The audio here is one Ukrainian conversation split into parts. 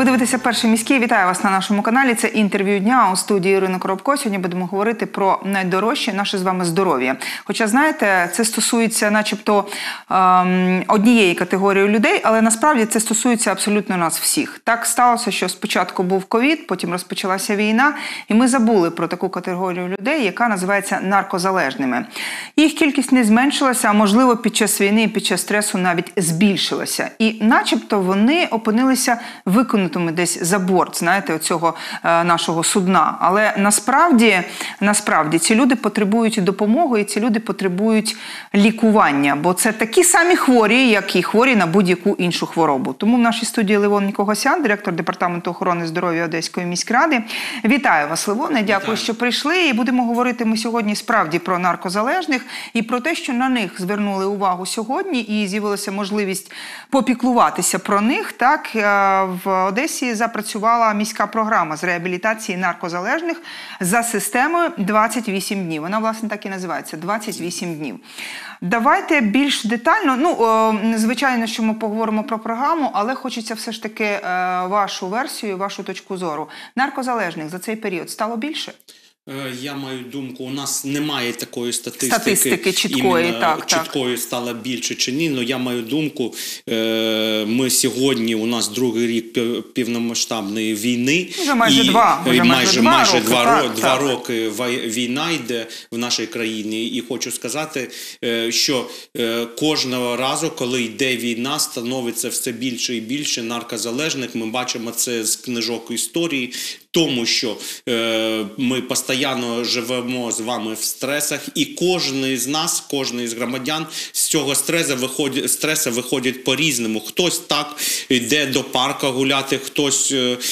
Ви дивитеся «Перший міський». Вітаю вас на нашому каналі. Це інтерв'ю дня у студії Ірини Коробко. Сьогодні будемо говорити про найдорожче – наше з вами здоров'я. Хоча, знаєте, це стосується начебто однієї категорії людей, але насправді це стосується абсолютно нас всіх. Так сталося, що спочатку був ковід, потім розпочалася війна, і ми забули про таку категорію людей, яка називається наркозалежними. Їх кількість не зменшилася, а можливо під час війни і під час стресу навіть збільшилася. І начебто вони опинилися викинутими десь за борт, знаєте, оцього нашого судна. Але насправді ці люди потребують допомоги, і ці люди потребують лікування. Бо це такі самі хворі, як і хворі на будь-яку іншу хворобу. Тому в нашій студії Левон Нікогосян, директор Департаменту охорони здоров'я Одеської міськради. Вітаю вас, Левоне, дякую, що прийшли. І будемо говорити ми сьогодні справді про наркозалежних і про те, що на них звернули увагу сьогодні і з'явилася можливість попіклуватися про них. Так, в Одесі запрацювала міська програма з реабілітації наркозалежних за системою 28 днів. Вона, власне, так і називається – 28 днів. Давайте більш детально, звичайно, що ми поговоримо про програму, але хочеться все ж таки вашу версію, вашу точку зору. Наркозалежних за цей період стало більше? Я маю думку, у нас немає такої статистики чіткої, чіткою стало більше чи ні, але я маю думку, ми сьогодні, у нас другий рік повномасштабної війни. Вже майже два роки війна йде в нашій країні. І хочу сказати, що кожного разу, коли йде війна, становиться все більше і більше наркозалежних. Ми бачимо це з книжок історії, тому що ми постійно живемо з вами в стресах, і кожен з нас, кожен з громадян з цього стресу виходить по-різному. Хтось так йде до парку гуляти, хтось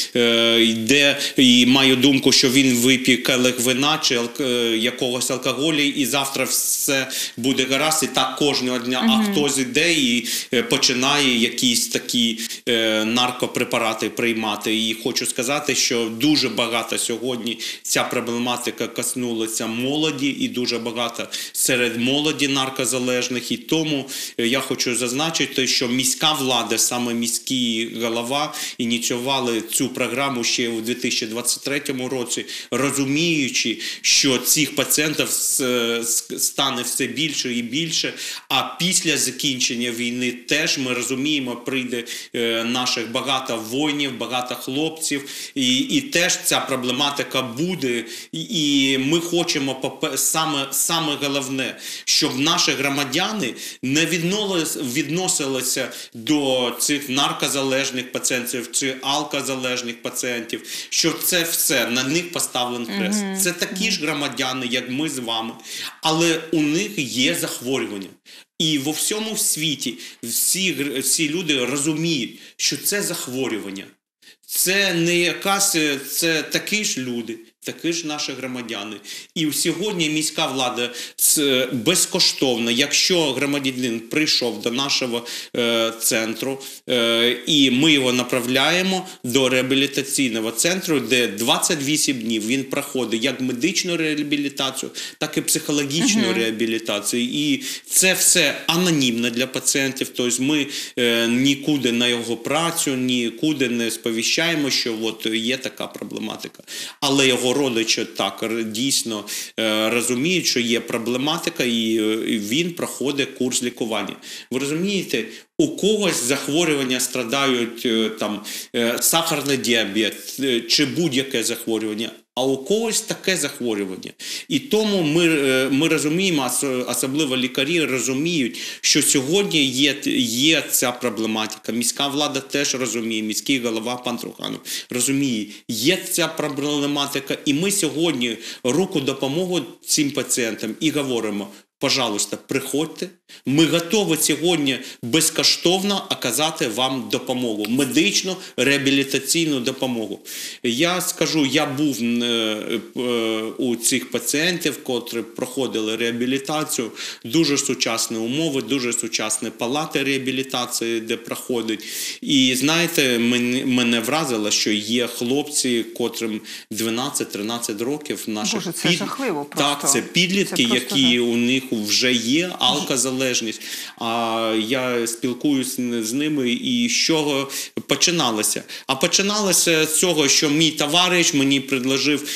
йде і має думку, що він вип'є келих вина чи якогось алкоголю, і завтра все буде гаразд, і так кожного дня. А хтось йде і починає якісь такі наркопрепарати приймати. І хочу сказати, що дуже багато сьогодні ця проблематика коснулася молоді, і дуже багато серед молоді наркозалежних. І тому я хочу зазначити, що міська влада, саме міський голова, ініціювали цю програму ще у 2023 році, розуміючи, що цих пацієнтів стане все більше і більше, а після закінчення війни теж, ми розуміємо, прийде наших багато воїнів, багато хлопців, і теж ця проблематика буде, і ми хочемо саме головне, щоб наші громадяни не відносилися до цих наркозалежних пацієнтів чи алкозалежних пацієнтів, що це все, на них поставлений хрест. Це такі ж громадяни, як ми з вами, але у них є захворювання. І во всьому світі всі люди розуміють, що це захворювання. Це не якась, це такі ж люди, такі ж наші громадяни. І сьогодні міська влада безкоштовно, якщо громадянин прийшов до нашого центру, і ми його направляємо до реабілітаційного центру, де 28 днів він проходить як медичну реабілітацію, так і психологічну реабілітацію. І це все анонімно для пацієнтів, тобто ми нікуди на його працю, нікуди не сповіщаємо, що от є така проблематика. Але його родичі так дійсно розуміють, що є проблематика, і він проходить курс лікування. Ви розумієте, у когось захворювання страдають там сахарний діабет чи будь-яке захворювання, а у когось таке захворювання. І тому ми розуміємо, особливо лікарі розуміють, що сьогодні є ця проблематика. Міська влада теж розуміє, міський голова пан Труханов розуміє, є ця проблематика, і ми сьогодні руку допомоги цим пацієнтам і говоримо: пожалуйста, приходьте, ми готові сьогодні безкоштовно оказати вам допомогу, медичну, реабілітаційну допомогу. Я скажу, я був у цих пацієнтів, котрі проходили реабілітацію, дуже сучасні умови, дуже сучасні палати реабілітації, де проходять. І знаєте, мене вразило, що є хлопці, котрим 12-13 років. Боже, це жахливо просто. Так, це підлітки, які у них вже є алкозалежність. А я спілкуюся з ними, і з чого починалося? А починалося з цього, що мій товариш мені предложив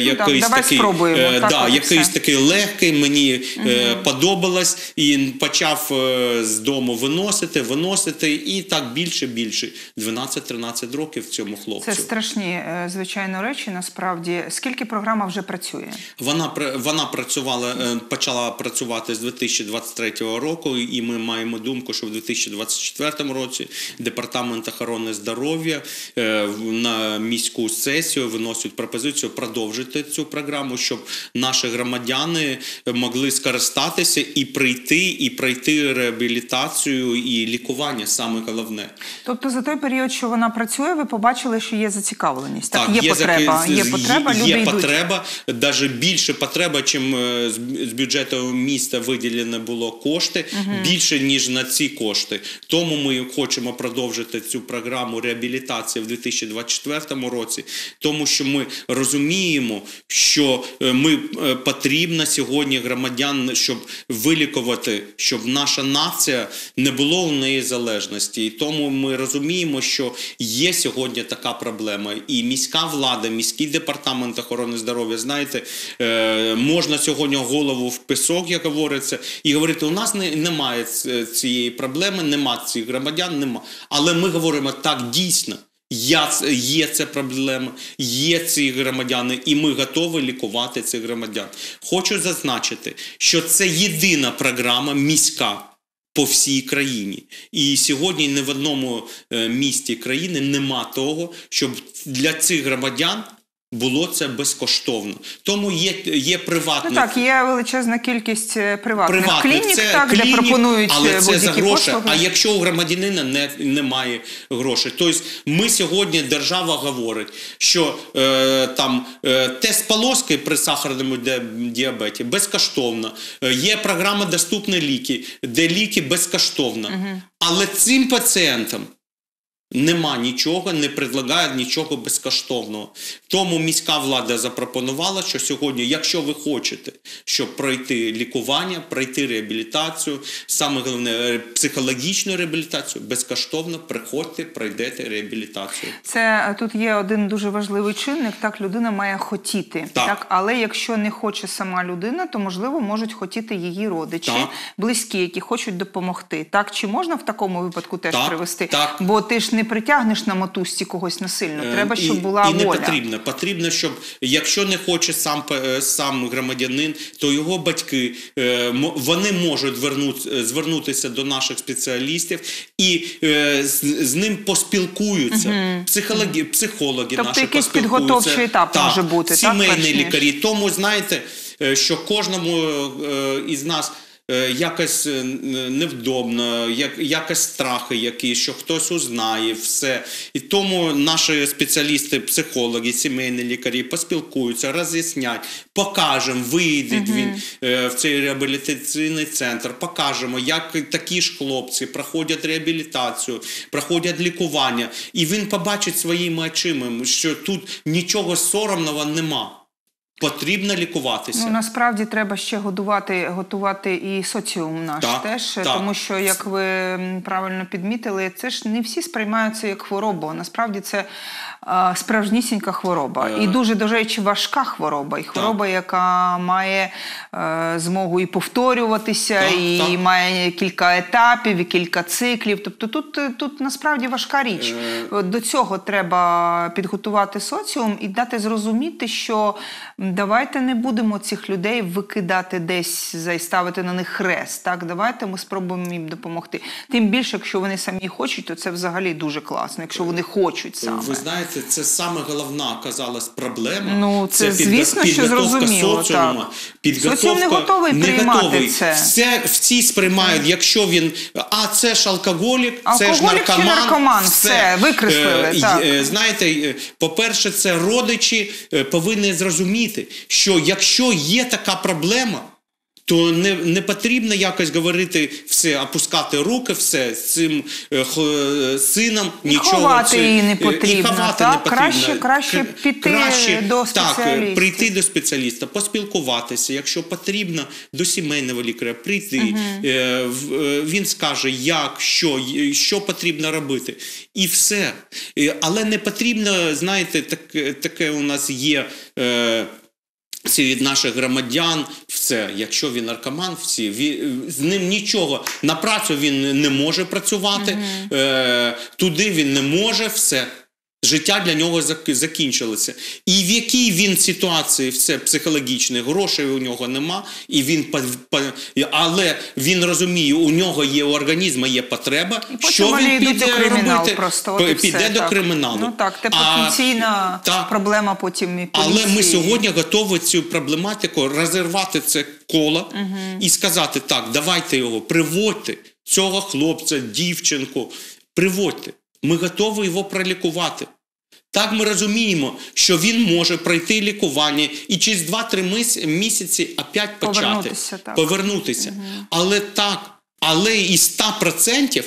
якийсь такий легкий, мені подобалось, і почав з дому виносити, і так більше. 12-13 років цьому хлопцю. Це страшні, звичайно, речі, насправді. Скільки програма вже працює? Вона почала працювати з 2023 року, і ми маємо думку, що в 2024 році Департамент охорони здоров'я на міську сесію виносить пропозицію продовжити цю програму, щоб наші громадяни могли скористатися і пройти реабілітацію і лікування, саме головне. Тобто за той період, що вона працює, ви побачили, що є зацікавленість? Так, є потреба, люди йдуть. Потреба, навіть більше потреба, чим з бюджету міста виділено було кошти, більше, ніж на ці кошти. Тому ми хочемо продовжити цю програму реабілітації в 2024 році, тому що ми розуміємо, що потрібно сьогодні громадян, щоб вилікувати, щоб наша нація не було у неї залежності. І тому ми розуміємо, що є сьогодні така проблема. І міська влада, міський департамент охорони здоров'я, знаєте, можна сьогодні голову в пісок, як говориться, і говорити, у нас немає цієї проблеми, нема цих громадян, нема. Але ми говоримо, так, дійсно, є ця проблема, є ці громадяни, і ми готові лікувати цих громадян. Хочу зазначити, що це єдина програма міська по всій країні. І сьогодні ні в одному місті країни нема того, щоб для цих громадян було це безкоштовно. Тому є приватні... Так, є величезна кількість приватних клінік, де пропонують але це за гроші. послуги. А якщо у громадянина немає грошей? Тобто ми сьогодні, держава говорить, що тест полоски при сахарному діабеті безкоштовно. Є програма «Доступні ліки», де ліки безкоштовно. Але цим пацієнтам нема нічого, не предлагають нічого безкоштовного. Тому міська влада запропонувала, що сьогодні, якщо ви хочете, щоб пройти лікування, пройти реабілітацію, саме головне психологічну реабілітацію, безкоштовно приходьте, пройдете реабілітацію. Тут є один дуже важливий чинник, так, людина має хотіти. Так. Але якщо не хоче сама людина, то, можливо, можуть хотіти її родичі, близькі, які хочуть допомогти. Так, чи можна в такому випадку теж привести? Так. Бо ти ж не притягнеш на мотузці когось насильно. Треба, щоб була воля. І не потрібно. Потрібно, щоб, якщо не хоче сам громадянин, то його батьки, вони можуть звернутися до наших спеціалістів і з ним поспілкуються. Психологи тобто наші якийсь поспілкуються. підготовчий етап може бути, сімейні лікарі. Тому, знаєте, що кожному із нас якось невдобно, якось страхи якісь, що хтось узнає, все. І тому наші спеціалісти, психологи, сімейні лікарі поспілкуються, роз'яснять, покажемо, вийде він в цей реабілітаційний центр, покажемо, як такі ж хлопці проходять реабілітацію, проходять лікування. І він побачить своїми очима, що тут нічого соромного нема. Потрібно лікуватися. Насправді треба ще готувати і соціум наш теж, тому що, як ви правильно підмітили, це ж не всі сприймаються як хворобу. Насправді це справжнісінька хвороба. І дуже, до речі, важка хвороба. І хвороба, яка має змогу і повторюватися, і має кілька етапів, і кілька циклів. Тобто тут насправді важка річ. До цього треба підготувати соціум і дати зрозуміти, що давайте не будемо цих людей викидати десь і ставити на них хрест. Так? Давайте ми спробуємо їм допомогти. Тим більше, якщо вони самі хочуть, то це взагалі дуже класно, якщо вони хочуть саме. Ви знаєте, це саме головна, оказалась, проблема. Це звісно, що зрозуміло. Соціум не готовий приймати це. Всі сприймають, якщо він, це ж алкоголік, це ж наркоман. Чи наркоман, все, викреслили. Знаєте, по-перше, це родичі повинні зрозуміти, що якщо є така проблема, то не потрібно якось говорити все, опускати руки, все, з цим сином нічого. Ховати її не потрібно, ховати так? не потрібно. Краще піти до спеціаліста. Так, прийти до спеціаліста, поспілкуватися, якщо потрібно, до сімейного лікаря прийти. Він скаже, як, що потрібно робити. І все. Але не потрібно, знаєте, таке у нас є від наших громадян, все, якщо він наркоман, з ним нічого, на працю він не може працювати, туди він не може, все. Життя для нього закінчилося. І в якій він ситуації, все психологічне, грошей у нього нема, і але він розуміє, у нього є, у організму є потреба, що він піде робити? Піде до криміналу. Ну так, це потенційна проблема потім і поліції. Але ми сьогодні готові цю проблематику розірвати це коло і сказати, так, давайте його, приводьте, цього хлопця, дівчинку, приводьте. Ми готові його пролікувати. Так ми розуміємо, що він може пройти лікування і через 2-3 місяці опять повернутися. Але із 100%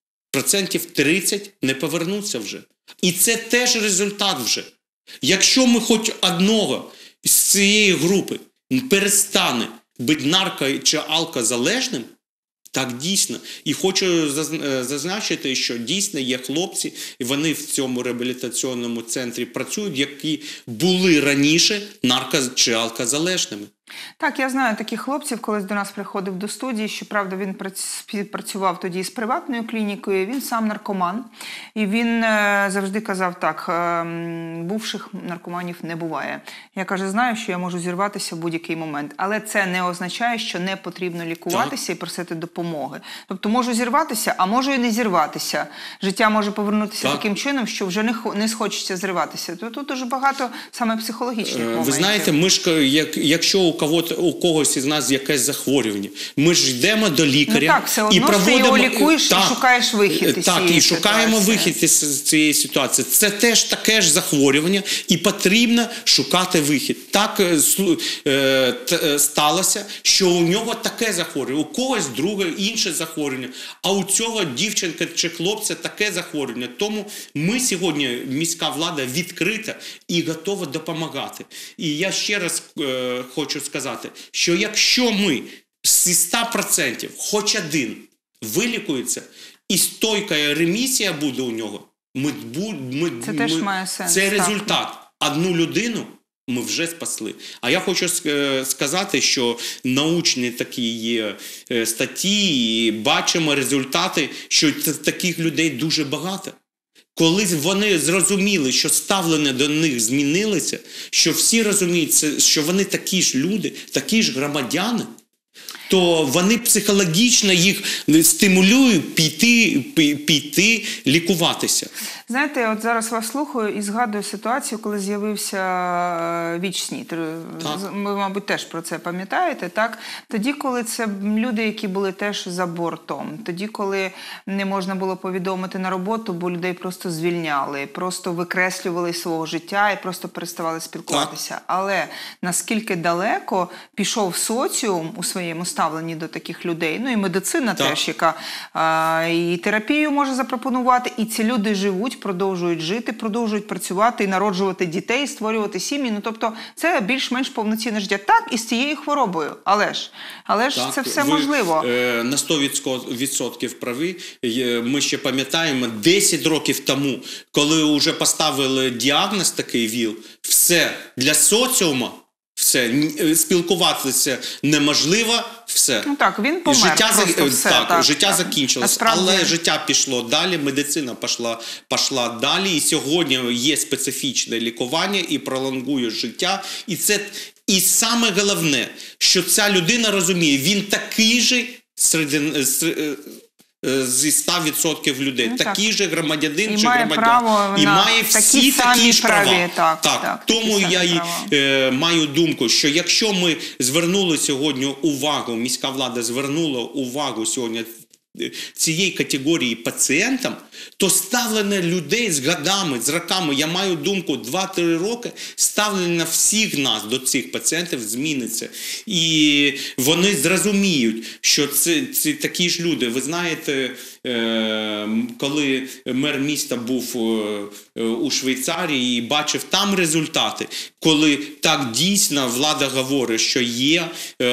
30% не повернуться вже. І це теж результат вже. Якщо ми хоч одного з цієї групи перестане бути нарко- чи алкозалежним, так, дійсно. І хочу зазначити, що дійсно є хлопці, і вони в цьому реабілітаційному центрі працюють, які були раніше нарко- чи алкозалежними. Так, я знаю таких хлопців, колись до нас приходив до студії, щоправда, він співпрацював тоді з приватною клінікою, він сам наркоман. І він завжди казав так, бувших наркоманів не буває. Я, каже, знаю, що я можу зірватися в будь-який момент, але це не означає, що не потрібно лікуватися і просити допомоги. Тобто можу зірватися, а можу і не зірватися. Життя може повернутися таким чином, що вже не схочеться зриватися. Тут дуже багато саме психологічних моментів. Ви знаєте, ми ж, якщо у когось із нас якесь захворювання. Ми ж йдемо до лікаря і проводимо... ти його лікуєш і шукаєш вихід із цієї ситуації. Так, і шукаємо вихід із цієї ситуації. Це теж таке ж захворювання і потрібно шукати вихід. Так сталося, що у нього таке захворювання, у когось друге, інше захворювання, а у цього дівчинка чи хлопця таке захворювання. Тому ми сьогодні, міська влада, відкрита і готова допомагати. І я ще раз хочу сказати, що якщо ми зі 100% хоч один вилікується і стойка ремісія буде у нього, це теж має сенс. Це результат. Одну людину ми вже спасли. А я хочу сказати, що научні такі є статті, і бачимо результати, що таких людей дуже багато. Коли вони зрозуміли, що ставлення до них змінилося, що всі розуміють, що вони такі ж люди, такі ж громадяни, то вони психологічно їх стимулюють піти лікуватися. Знаєте, от зараз вас слухаю і згадую ситуацію, коли з'явився ВІЧ-СНІД. Ви, мабуть, теж про це пам'ятаєте, так? Тоді, коли це люди, які були теж за бортом. Тоді, коли не можна було повідомити на роботу, бо людей просто звільняли, просто викреслювали з свого життя і просто переставали спілкуватися. Так. Але наскільки далеко пішов соціум у своєму ставленні до таких людей, ну і медицина теж, яка і терапію може запропонувати, і ці люди живуть, продовжують жити, продовжують працювати і народжувати дітей, створювати сім'ї. Ну, тобто, це більш-менш повноцінне життя. Так, і з цією хворобою. Але ж це все можливо. На 100% праві. Ми ще пам'ятаємо, 10 років тому, коли вже поставили діагноз такий ВІЛ, все, для соціуму, все, спілкуватися неможливо, все. Ну так, він помер просто все. Життя закінчилось, але життя пішло далі, медицина пішла далі, і сьогодні є специфічне лікування і пролонгує життя. І саме головне, що ця людина розуміє, він такий же зі 100% людей, такий же громадянин чи громадян. І має всі такі ж права. Тому я маю думку, що якщо ми звернули сьогодні увагу, міська влада звернула увагу сьогодні цієї категорії пацієнтам, то ставлення людей з годами, з роками, я маю думку, 2-3 роки, ставлення всіх нас до цих пацієнтів зміниться. І вони зрозуміють, що це такі ж люди. Ви знаєте, коли мер міста був у Швейцарії і бачив там результати, коли так дійсно влада говорить, що є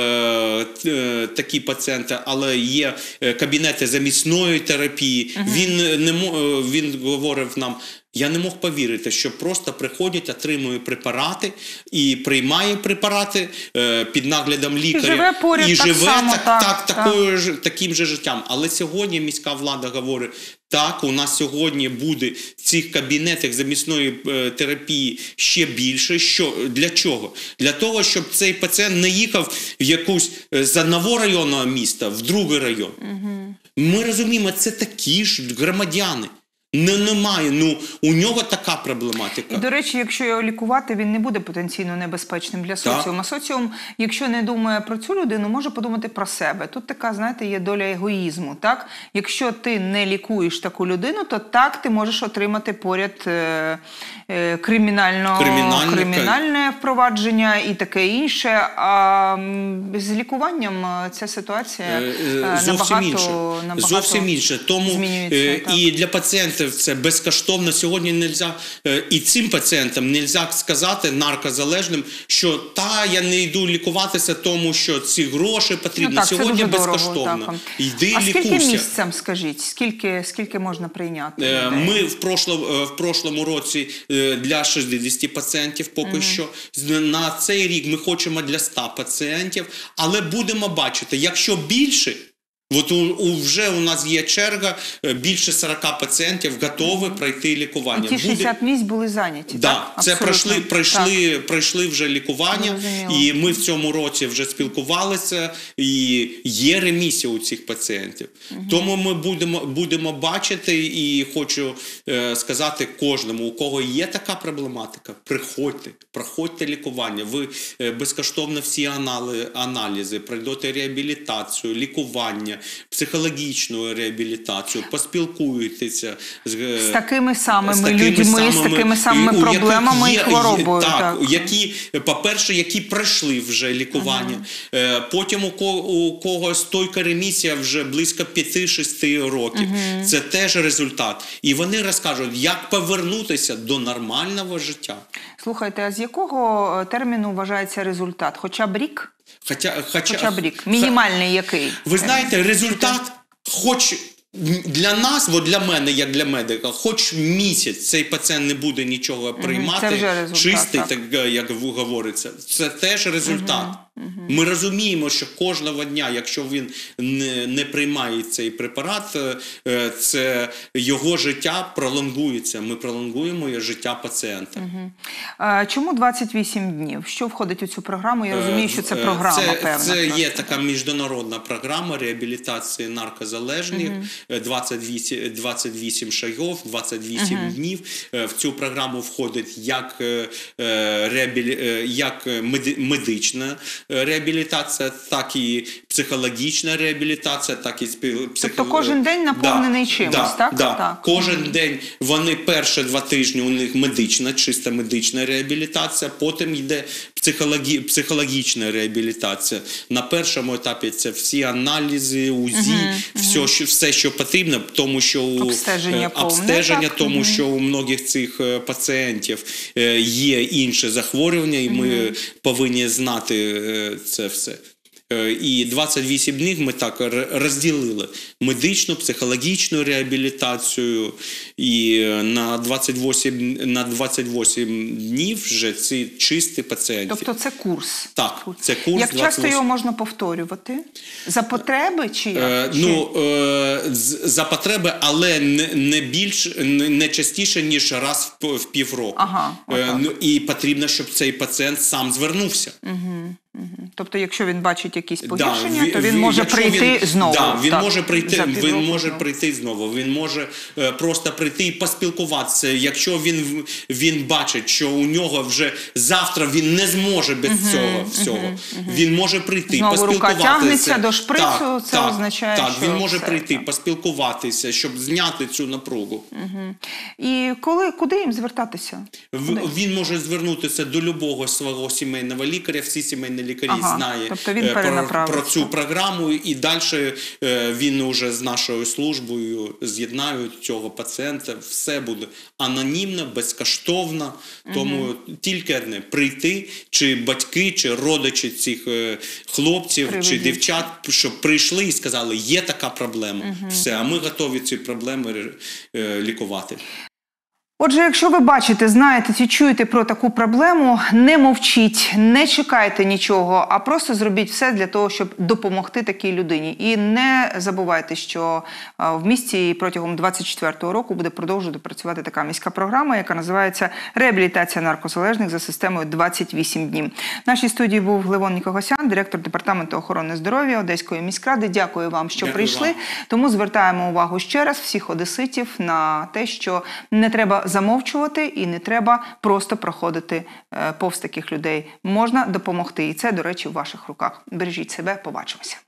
такі пацієнти, але є кабінети замісної терапії, він говорив нам, я не мог повірити, що просто приходять, отримує препарати і приймає препарати під наглядом лікаря. І живе поряд так само, таким же життям. Але сьогодні міська влада говорить, так, у нас сьогодні буде в цих кабінетах замісної терапії ще більше. Для чого? Для того, щоб цей пацієнт не їхав в якусь з одного районного міста в другий район. Ми розуміємо, це такі ж громадяни. Немає, у нього така проблематика. І, до речі, якщо його лікувати, він не буде потенційно небезпечним для соціуму. Соціум, якщо не думає про цю людину, може подумати про себе. Тут така, знаєте, є доля егоїзму, так? Якщо ти не лікуєш таку людину, то так, ти можеш отримати поряд кримінальне впровадження і таке інше. А з лікуванням ця ситуація зовсім інше. Тому змінюється. І для пацієнтів це безкоштовно. Сьогодні нельзя, і цим пацієнтам нельзя сказати, наркозалежним, що я не йду лікуватися, тому що ці гроші потрібні. Сьогодні безкоштовно. Йди, лікуйся. А скільки місцям, скажіть? Скільки можна прийняти? Ми в прошлому році для 60 пацієнтів поки що. На цей рік ми хочемо для 100 пацієнтів, але будемо бачити, якщо більше, вже у нас є черга, більше 40 пацієнтів готові пройти лікування. І ті 60 місць були зайняті, так? Це пройшли вже лікування, і ми в цьому році вже спілкувалися, і є ремісія у цих пацієнтів. Тому ми будемо бачити, і хочу сказати кожному, у кого є така проблематика, проходьте лікування. Ви безкоштовно всі аналізи, пройдете реабілітацію, лікування, психологічну реабілітацію, поспілкуєтеся з такими самими людьми, з такими самими проблемами і хворобою. Які, по-перше, які пройшли вже лікування. Потім у кого стойка ремісія вже близько 5-6 років. Це теж результат. І вони розкажуть, як повернутися до нормального життя. Слухайте, а з якого терміну вважається результат? Хоча б рік? Хоча б рік. Мінімальний який? Ви знаєте, результат, хоч для нас, для мене, як для медика, хоч місяць цей пацієнт не буде нічого приймати, чистий, так як говориться, це теж результат. Ми розуміємо, що кожного дня, якщо він не приймає цей препарат, це його життя пролонгується. Ми пролонгуємо життя пацієнта. Чому 28 днів? Що входить у цю програму? Я розумію, що це програма певна. Це є така міжнародна програма реабілітації наркозалежних, 28 шагів, 28 днів. В цю програму входить як медична реабілітація, так і психологічна реабілітація, так і Тобто кожен день наповнений чимось, так? Так. Кожен день, перші 2 тижні у них чисто медична реабілітація, потім йде психологічна реабілітація. На першому етапі це всі аналізи, УЗІ, все, що потрібно, тому що обстеження, тому що у многих цих пацієнтів є інші захворювання, і ми повинні знати це все. І 28 днів ми так розділили медичну, психологічну реабілітацію, і на 28 днів вже ці чисті пацієнти. Тобто це курс? Так, це курс. Як часто його можна повторювати? За потреби чи як? За потреби, але не частіше, ніж раз в півроку. І потрібно, щоб цей пацієнт сам звернувся. Тобто, якщо він бачить якісь Да, погіршення, то він може прийти знову. Да, він Так, може прийти, за він півроку може знову. прийти знову. Він може просто прийти і поспілкуватися. Якщо він бачить, що у нього вже завтра він не зможе без цього всього. Він може прийти, Знову рука поспілкуватися. тягнеться до шприцу, це означає, так, що він може все, прийти, так. поспілкуватися, щоб зняти цю напругу. І куди їм звертатися? Він може звернутися до любого свого сімейного лікаря. Всі сімейні лікарі знають тобто він про цю програму, і далі він уже з нашою службою з'єднають цього пацієнта. Все буде анонімно, безкоштовно. Тому тільки одне – прийти, чи батьки, чи родичі цих хлопців, чи дівчат, щоб прийшли і сказали, є така проблема. Все, а ми готові ці проблеми лікувати. Отже, якщо ви бачите, знаєте чи чуєте про таку проблему, не мовчіть, не чекайте нічого, а просто зробіть все для того, щоб допомогти такій людині. І не забувайте, що в місті протягом 2024 року буде продовжувати працювати така міська програма, яка називається «Реабілітація наркозалежних за системою 28 днів». В нашій студії був Левон Нікогосян, директор Департаменту охорони здоров'я Одеської міськради. Дякую вам, що прийшли. Тому звертаємо увагу ще раз всіх одеситів на те, що не треба замовчувати і не треба просто проходити повз таких людей. Можна допомогти. І це, до речі, в ваших руках. Бережіть себе. Побачимося.